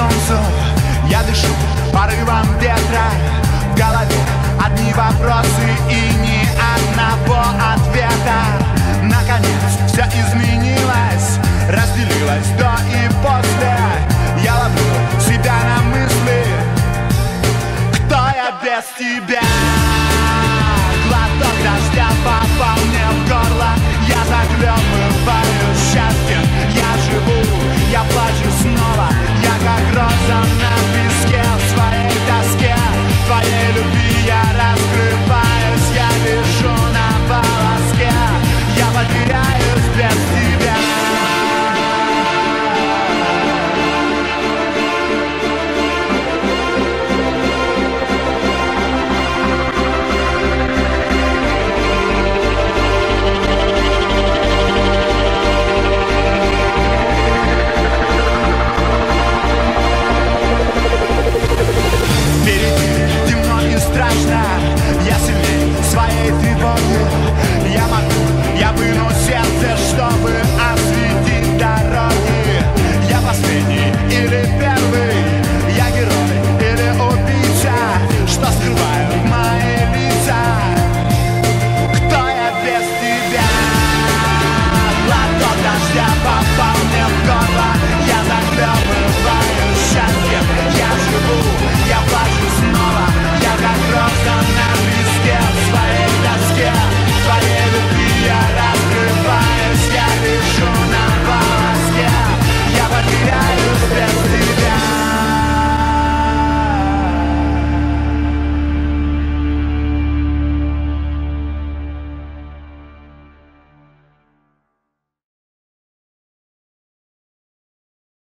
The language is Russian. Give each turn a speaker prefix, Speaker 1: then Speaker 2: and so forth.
Speaker 1: солнцу, я дышу порывом ветра. В голове одни вопросы и ни одного ответа. Наконец все изменилось, разделилось до и после. Я ловлю себя на мысли: кто я без тебя? Глоток дождя попал мне в горло, я заглёбываюсь счастьем. Я живу, я плачу снова, я как роза на песке. В своей тоске, в твоей любви я раскрываюсь. Я вижу на волоске, я потеряюсь без тебя. Впереди темно и страшно, я сильней своей тревоги. Я могу, я выну сердце, чтобы осветить дороги. Я последний или первый, я герой или убийца, что скрывают мои лица. Кто я без тебя? Глоток дождя попал мне в горло,